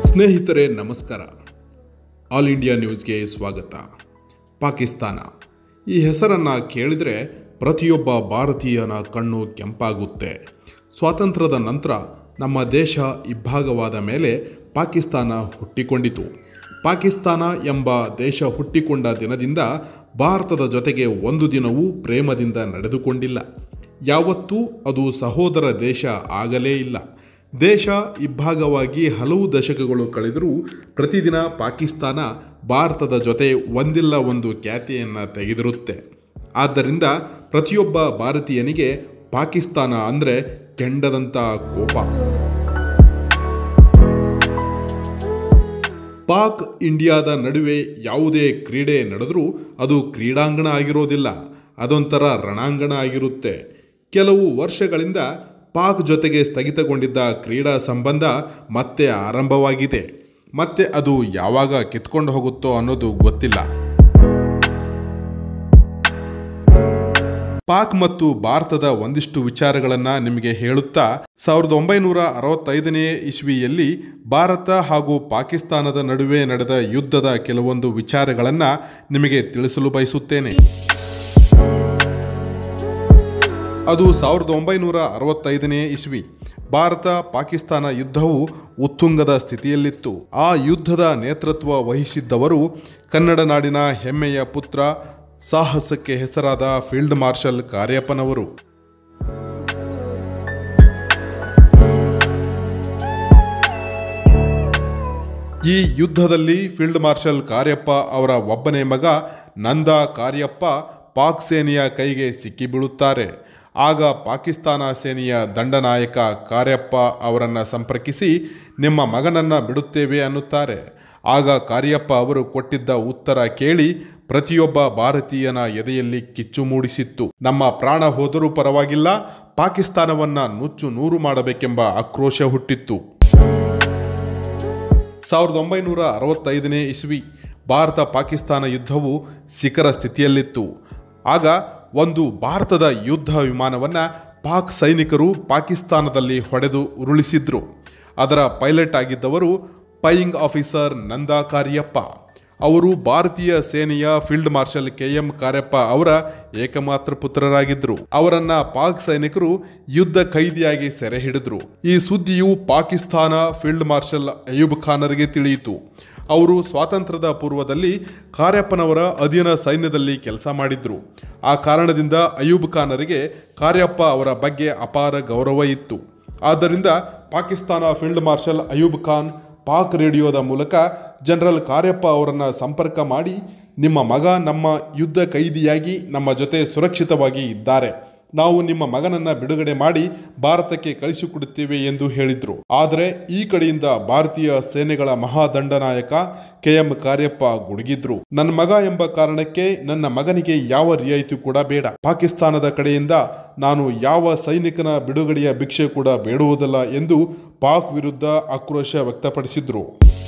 ಸ್ನೇಹಿತರೆ ನಮಸ್ಕಾರ. All India ನ್ಯೂಸ್ಗೆ ಸ್ವಾಗತ. ಪಾಕಿಸ್ತಾನ ಈ ಹೆಸರನ್ನು ಕೇಳಿದರೆ ಪ್ರತಿಯೊಬ್ಬ ಭಾರತೀಯನ ಕಣ್ಣು ಕೆಂಪಾಗುತ್ತೆ. ಸ್ವಾತಂತ್ರ್ಯದ ನಂತರ ನಮ್ಮ ದೇಶ ಇಬ್ಬಾಗವಾದ ಮೇಲೆ ಪಾಕಿಸ್ತಾನ ಹುಟ್ಟಿಕೊಂಡಿತು. ಪಾಕಿಸ್ತಾನ ಎಂಬ ದೇಶ ಹುಟ್ಟಿಕೊಂಡ ದಿನದಿಂದ ಭಾರತದ ಜೊತೆಗೆ ಒಂದು ದಿನವೂ ಪ್ರೇಮದಿಂದ ನಡೆದುಕೊಂಡಿಲ್ಲ. ಯಾವತ್ತೂ ಅದು ಸಹೋದರ ದೇಶ ಆಗಲೇ ಇಲ್ಲ. ದೇಶ ಇಬ್ಬಾಗವಾಗಿ ಹಲವು ದಶಕಗಳು ಕಳೆದರೂ ಪ್ರತಿದಿನ ಪಾಕಿಸ್ತಾನ ಭಾರತದ ಜೊತೆ ಒಂದಿಲ್ಲ ಒಂದು ಖ್ಯಾತಿಯನ್ನು ತೆಗೆದಿರುತ್ತೆ. ಆದ್ದರಿಂದ ಪ್ರತಿಯೊಬ್ಬ ಭಾರತೀಯನಿಗೆ ಪಾಕಿಸ್ತಾನ ಅಂದರೆ ಕೆಂಡದಂಥ ಕೋಪ. ಪಾಕ್ ಇಂಡಿಯಾದ ನಡುವೆ ಯಾವುದೇ ಕ್ರೀಡೆ ನಡೆದರೂ ಅದು ಕ್ರೀಡಾಂಗಣ ಆಗಿರೋದಿಲ್ಲ, ಅದೊಂಥರ ರಣಾಂಗಣ ಆಗಿರುತ್ತೆ. ಕೆಲವು ವರ್ಷಗಳಿಂದ ಪಾಕ್ ಜೊತೆಗೆ ಸ್ಥಗಿತಗೊಂಡಿದ್ದ ಕ್ರೀಡಾ ಸಂಬಂಧ ಮತ್ತೆ ಆರಂಭವಾಗಿದೆ. ಮತ್ತೆ ಅದು ಯಾವಾಗ ಕಿತ್ಕೊಂಡು ಹೋಗುತ್ತೋ ಅನ್ನೋದು ಗೊತ್ತಿಲ್ಲ. ಪಾಕ್ ಮತ್ತು ಭಾರತದ ಒಂದಿಷ್ಟು ವಿಚಾರಗಳನ್ನು ನಿಮಗೆ ಹೇಳುತ್ತಾ 1965ನೇ ಇಸ್ವಿಯಲ್ಲಿ ಭಾರತ ಹಾಗೂ ಪಾಕಿಸ್ತಾನದ ನಡುವೆ ನಡೆದ ಯುದ್ಧದ ಕೆಲವೊಂದು ವಿಚಾರಗಳನ್ನು ನಿಮಗೆ ತಿಳಿಸಲು ಬಯಸುತ್ತೇನೆ. ಅದು 1965ನೇ ಇಸ್ವಿ. ಭಾರತ ಪಾಕಿಸ್ತಾನ ಯುದ್ಧವು ಉತ್ತುಂಗದ ಸ್ಥಿತಿಯಲ್ಲಿತ್ತು. ಆ ಯುದ್ಧದ ನೇತೃತ್ವ ವಹಿಸಿದ್ದವರು ಕನ್ನಡ ನಾಡಿನ ಹೆಮ್ಮೆಯ ಪುತ್ರ, ಸಾಹಸಕ್ಕೆ ಹೆಸರಾದ ಫೀಲ್ಡ್ ಮಾರ್ಷಲ್ ಕಾರ್ಯಪ್ಪನವರು. ಈ ಯುದ್ಧದಲ್ಲಿ ಫೀಲ್ಡ್ ಮಾರ್ಷಲ್ ಕಾರ್ಯಪ್ಪ ಅವರ ಒಬ್ಬನೇ ಮಗ ನಂದ ಕಾರ್ಯಪ್ಪ ಪಾಕ್ ಸೇನೆಯ ಕೈಗೆ ಸಿಕ್ಕಿಬೀಳುತ್ತಾರೆ. ಆಗ ಪಾಕಿಸ್ತಾನ ಸೇನೆಯ ದಂಡನಾಯಕ ಕಾರ್ಯಪ್ಪ ಅವರನ್ನು ಸಂಪರ್ಕಿಸಿ ನಿಮ್ಮ ಮಗನನ್ನು ಬಿಡುತ್ತೇವೆ ಅನ್ನುತ್ತಾರೆ. ಆಗ ಕಾರ್ಯಪ್ಪ ಅವರು ಕೊಟ್ಟಿದ್ದ ಉತ್ತರ ಕೇಳಿ ಪ್ರತಿಯೊಬ್ಬ ಭಾರತೀಯನ ಎದೆಯಲ್ಲಿ ಕಿಚ್ಚು ಮೂಡಿಸಿತ್ತು. ನಮ್ಮ ಪ್ರಾಣ ಹೋದರೂ ಪರವಾಗಿಲ್ಲ, ಪಾಕಿಸ್ತಾನವನ್ನು ನುಚ್ಚು ನೂರು ಮಾಡಬೇಕೆಂಬ ಆಕ್ರೋಶ ಹುಟ್ಟಿತ್ತು. 1965ನೇ ಇಸ್ವಿ ಭಾರತ ಪಾಕಿಸ್ತಾನ ಯುದ್ಧವು ಶಿಖರ ಸ್ಥಿತಿಯಲ್ಲಿತ್ತು. ಆಗ ಒಂದು ಭಾರತದ ಯುದ್ಧ ವಿಮಾನವನ್ನು ಪಾಕ್ ಸೈನಿಕರು ಪಾಕಿಸ್ತಾನದಲ್ಲಿ ಹೊಡೆದು ಉರುಳಿಸಿದ್ರು. ಅದರ ಪೈಲಟ್ ಆಗಿದ್ದವರು ಫ್ಲೈಯಿಂಗ್ ಆಫೀಸರ್ ನಂದ ಕಾರ್ಯಪ್ಪ. ಅವರು ಭಾರತೀಯ ಸೇನೆಯ ಫೀಲ್ಡ್ ಮಾರ್ಷಲ್ KM ಕಾರ್ಯಪ್ಪ ಅವರ ಏಕಮಾತ್ರ ಪುತ್ರರಾಗಿದ್ದರು. ಅವರನ್ನ ಪಾಕ್ ಸೈನಿಕರು ಯುದ್ಧ ಖೈದಿಯಾಗಿ ಸೆರೆ ಹಿಡಿದ್ರು. ಈ ಸುದ್ದಿಯು ಪಾಕಿಸ್ತಾನ ಫೀಲ್ಡ್ ಮಾರ್ಷಲ್ ಅಯೂಬ್ ಖಾನರಿಗೆ ತಿಳಿಯಿತು. ಅವರು ಸ್ವಾತಂತ್ರ್ಯದ ಪೂರ್ವದಲ್ಲಿ ಕಾರ್ಯಪ್ಪನವರ ಅಧೀನ ಸೈನ್ಯದಲ್ಲಿ ಕೆಲಸ ಮಾಡಿದ್ರು. ಆ ಕಾರಣದಿಂದ ಅಯೂಬ್ ಖಾನರಿಗೆ ಕಾರ್ಯಪ್ಪ ಅವರ ಬಗ್ಗೆ ಅಪಾರ ಗೌರವ ಇತ್ತು. ಆದ್ದರಿಂದ ಪಾಕಿಸ್ತಾನ ಫೀಲ್ಡ್ ಮಾರ್ಷಲ್ ಅಯೂಬ್ ಖಾನ್ ಪಾಕ್ ರೇಡಿಯೋದ ಮೂಲಕ ಜನರಲ್ ಕಾರ್ಯಪ್ಪ ಅವರನ್ನು ಸಂಪರ್ಕ ಮಾಡಿ, ನಿಮ್ಮ ಮಗ ನಮ್ಮ ಯುದ್ಧ ಕೈದಿಯಾಗಿ ನಮ್ಮ ಜೊತೆ ಸುರಕ್ಷಿತವಾಗಿ ಇದ್ದಾರೆ, ನಾವು ನಿಮ್ಮ ಮಗನನ್ನು ಬಿಡುಗಡೆ ಮಾಡಿ ಭಾರತಕ್ಕೆ ಕಳಿಸಿಕೊಡುತ್ತೇವೆ ಎಂದು ಹೇಳಿದರು. ಆದರೆ ಈ ಕಡೆಯಿಂದ ಭಾರತೀಯ ಸೇನೆಗಳ ಮಹಾದಂಡನಾಯಕ KM ಕಾರ್ಯಪ್ಪ ಗುಡುಗಿದ್ರು. ನನ್ನ ಮಗ ಎಂಬ ಕಾರಣಕ್ಕೆ ನನ್ನ ಮಗನಿಗೆ ಯಾವ ರಿಯಾಯಿತಿ ಕೂಡ ಬೇಡ. ಪಾಕಿಸ್ತಾನದ ಕಡೆಯಿಂದ ನಾನು ಯಾವ ಸೈನಿಕನ ಬಿಡುಗಡೆಯ ಭಿಕ್ಷೆ ಕೂಡ ಬೇಡುವುದಿಲ್ಲ ಎಂದು ಪಾಕ್ ವಿರುದ್ಧ ಆಕ್ರೋಶ ವ್ಯಕ್ತಪಡಿಸಿದ್ರು.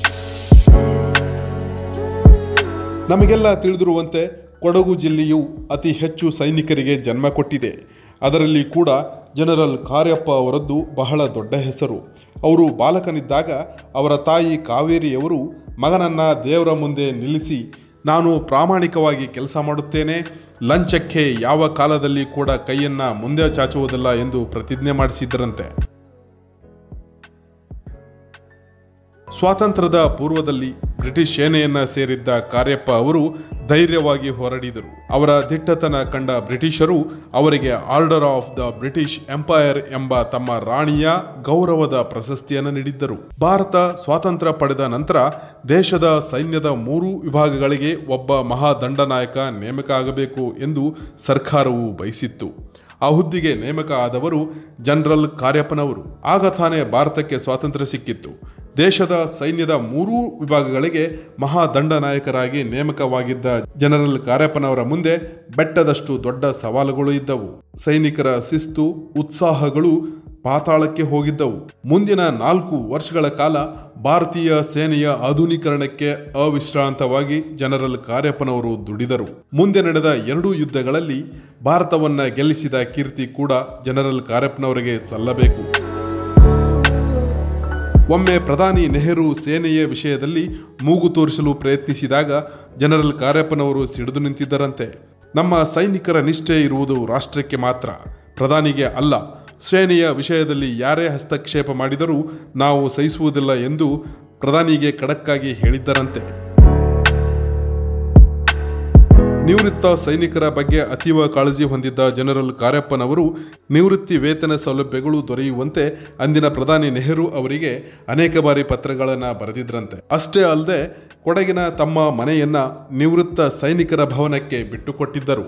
ನಮಗೆಲ್ಲ ತಿಳಿದಿರುವಂತೆ ಕೊಡಗು ಜಿಲ್ಲೆಯು ಅತಿ ಹೆಚ್ಚು ಸೈನಿಕರಿಗೆ ಜನ್ಮ ಕೊಟ್ಟಿದೆ. ಅದರಲ್ಲಿ ಕೂಡ ಜನರಲ್ ಕಾರ್ಯಪ್ಪ ಅವರದ್ದು ಬಹಳ ದೊಡ್ಡ ಹೆಸರು. ಅವರು ಬಾಲಕನಿದ್ದಾಗ ಅವರ ತಾಯಿ ಕಾವೇರಿಯವರು ಮಗನನ್ನು ದೇವರ ಮುಂದೆ ನಿಲ್ಲಿಸಿ, ನಾನು ಪ್ರಾಮಾಣಿಕವಾಗಿ ಕೆಲಸ ಮಾಡುತ್ತೇನೆ, ಲಂಚಕ್ಕೆ ಯಾವ ಕಾಲದಲ್ಲಿ ಕೂಡ ಕೈಯನ್ನು ಮುಂದೆ ಚಾಚುವುದಿಲ್ಲ ಎಂದು ಪ್ರತಿಜ್ಞೆ ಮಾಡಿಸಿದ್ದರಂತೆ. ಸ್ವಾತಂತ್ರ್ಯದ ಪೂರ್ವದಲ್ಲಿ ಬ್ರಿಟಿಷ್ ಸೇನೆಯನ್ನು ಸೇರಿದ್ದ ಕಾರ್ಯಪ್ಪ ಅವರು ಧೈರ್ಯವಾಗಿ ಹೋರಾಡಿದರು. ಅವರ ದಿಟ್ಟತನ ಕಂಡ ಬ್ರಿಟಿಷರು ಅವರಿಗೆ order of the British empire ಎಂಬ ತಮ್ಮ ರಾಣಿಯ ಗೌರವದ ಪ್ರಶಸ್ತಿಯನ್ನು ನೀಡಿದ್ದರು. ಭಾರತ ಸ್ವಾತಂತ್ರ್ಯ ಪಡೆದ ನಂತರ ದೇಶದ ಸೈನ್ಯದ 3 ವಿಭಾಗಗಳಿಗೆ ಒಬ್ಬ ಮಹಾದಂಡನಾಯಕ ನೇಮಕ ಆಗಬೇಕು ಎಂದು ಸರ್ಕಾರವು ಬಯಸಿತ್ತು. ಆ ಹುದ್ದೆಗೆ ನೇಮಕ ಆದವರು ಜನರಲ್ ಕಾರ್ಯಪ್ಪನವರು. ಆಗ ತಾನೇ ಭಾರತಕ್ಕೆ ಸ್ವಾತಂತ್ರ್ಯ ಸಿಕ್ಕಿತ್ತು. ದೇಶದ ಸೈನ್ಯದ 3 ವಿಭಾಗಗಳಿಗೆ ಮಹಾದಂಡನಾಯಕರಾಗಿ ನೇಮಕವಾಗಿದ್ದ ಜನರಲ್ ಕಾರ್ಯಪ್ಪನವರ ಮುಂದೆ ಬೆಟ್ಟದಷ್ಟು ದೊಡ್ಡ ಸವಾಲುಗಳು ಇದ್ದವು. ಸೈನಿಕರ ಶಿಸ್ತು, ಉತ್ಸಾಹಗಳು ಪಾತಾಳಕ್ಕೆ ಹೋಗಿದ್ದವು. ಮುಂದಿನ 4 ವರ್ಷಗಳ ಕಾಲ ಭಾರತೀಯ ಸೇನೆಯ ಆಧುನೀಕರಣಕ್ಕೆ ಅವಿಶ್ರಾಂತವಾಗಿ ಜನರಲ್ ಕಾರ್ಯಪ್ಪನವರು ದುಡಿದರು. ಮುಂದೆ ನಡೆದ 2 ಯುದ್ಧಗಳಲ್ಲಿ ಭಾರತವನ್ನು ಗೆಲ್ಲಿಸಿದ ಕೀರ್ತಿ ಕೂಡ ಜನರಲ್ ಕಾರ್ಯಪ್ಪನವರಿಗೆ ಸಲ್ಲಬೇಕು. ಒಮ್ಮೆ ಪ್ರಧಾನಿ ನೆಹರು ಸೇನೆಯ ವಿಷಯದಲ್ಲಿ ಮೂಗು ತೋರಿಸಲು ಪ್ರಯತ್ನಿಸಿದಾಗ ಜನರಲ್ ಕಾರ್ಯಪ್ಪನವರು ಸಿಡಿದು ನಿಂತಿದ್ದರಂತೆ. ನಮ್ಮ ಸೈನಿಕರ ನಿಷ್ಠೆ ಇರುವುದು ರಾಷ್ಟ್ರಕ್ಕೆ ಮಾತ್ರ, ಪ್ರಧಾನಿಗೆ ಅಲ್ಲ. ಸೇನೆಯ ವಿಷಯದಲ್ಲಿ ಯಾರೇ ಹಸ್ತಕ್ಷೇಪ ಮಾಡಿದರೂ ನಾವು ಸಹಿಸುವುದಿಲ್ಲ ಎಂದು ಪ್ರಧಾನಿಗೆ ಖಡಕ್ಕಾಗಿ ಹೇಳಿದ್ದರಂತೆ. ನಿವೃತ್ತ ಸೈನಿಕರ ಬಗ್ಗೆ ಅತೀವ ಕಾಳಜಿ ಹೊಂದಿದ್ದ ಜನರಲ್ ಕಾರ್ಯಪ್ಪನವರು ನಿವೃತ್ತಿ ವೇತನ ಸೌಲಭ್ಯಗಳು ದೊರೆಯುವಂತೆ ಅಂದಿನ ಪ್ರಧಾನಿ ನೆಹರು ಅವರಿಗೆ ಅನೇಕ ಬಾರಿ ಪತ್ರಗಳನ್ನು ಬರೆದಿದ್ರಂತೆ. ಅಷ್ಟೇ ಅಲ್ಲದೆ ಕೊಡಗಿನ ತಮ್ಮ ಮನೆಯನ್ನ ನಿವೃತ್ತ ಸೈನಿಕರ ಭವನಕ್ಕೆ ಬಿಟ್ಟುಕೊಟ್ಟಿದ್ದರು.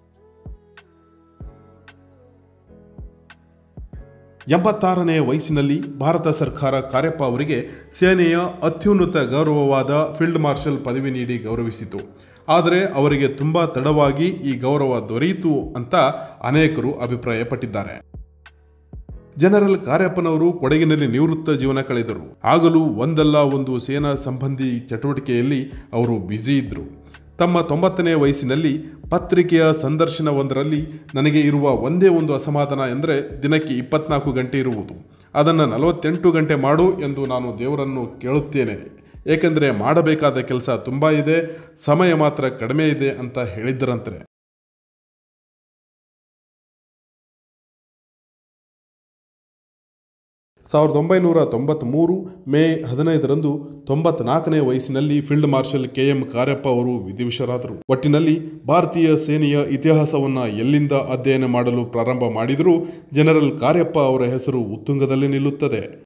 86ನೇ ವಯಸ್ಸಿನಲ್ಲಿ ಭಾರತ ಸರ್ಕಾರ ಕಾರ್ಯಪ್ಪ ಅವರಿಗೆ ಸೇನೆಯ ಅತ್ಯುನ್ನತ ಗೌರವವಾದ ಫೀಲ್ಡ್ ಮಾರ್ಷಲ್ ಪದವಿ ನೀಡಿ ಗೌರವಿಸಿತು. ಆದರೆ ಅವರಿಗೆ ತುಂಬ ತಡವಾಗಿ ಈ ಗೌರವ ದೊರೆಯಿತು ಅಂತ ಅನೇಕರು ಅಭಿಪ್ರಾಯಪಟ್ಟಿದ್ದಾರೆ. ಜನರಲ್ ಕಾರ್ಯಪ್ಪನವರು ಕೊಡಗಿನಲ್ಲಿ ನಿವೃತ್ತ ಜೀವನ ಕಳೆದರು. ಆಗಲೂ ಒಂದಲ್ಲ ಒಂದು ಸೇನಾ ಸಂಬಂಧಿ ಚಟುವಟಿಕೆಯಲ್ಲಿ ಅವರು ಬ್ಯುಸಿ ಇದ್ದರು. ತಮ್ಮ 90ನೇ ವಯಸ್ಸಿನಲ್ಲಿ ಪತ್ರಿಕೆಯ ಸಂದರ್ಶನವೊಂದರಲ್ಲಿ ನನಗೆ ಇರುವ ಒಂದೇ ಒಂದು ಅಸಮಾಧಾನ ಎಂದರೆ ದಿನಕ್ಕೆ 24 ಗಂಟೆ ಇರುವುದು, ಅದನ್ನು 48 ಗಂಟೆ ಮಾಡು ಎಂದು ನಾನು ದೇವರನ್ನು ಕೇಳುತ್ತೇನೆ. ಏಕೆಂದರೆ ಮಾಡಬೇಕಾದ ಕೆಲಸ ತುಂಬ ಇದೆ, ಸಮಯ ಮಾತ್ರ ಕಡಿಮೆ ಇದೆ ಅಂತ ಹೇಳಿದ್ದರಂತೆ. 1993 ಮೇ 15ರಂದು 94ನೇ ವಯಸ್ಸಿನಲ್ಲಿ ಫೀಲ್ಡ್ ಮಾರ್ಷಲ್ KM ಕಾರ್ಯಪ್ಪ ಅವರು ವಿಧಿವಶರಾದರು. ಒಟ್ಟಿನಲ್ಲಿ ಭಾರತೀಯ ಸೇನೆಯ ಇತಿಹಾಸವನ್ನು ಎಲ್ಲಿಂದ ಅಧ್ಯಯನ ಮಾಡಲು ಪ್ರಾರಂಭ ಮಾಡಿದರೂ ಜನರಲ್ ಕಾರ್ಯಪ್ಪ ಅವರ ಹೆಸರು ಉತ್ತುಂಗದಲ್ಲಿ ನಿಲ್ಲುತ್ತದೆ.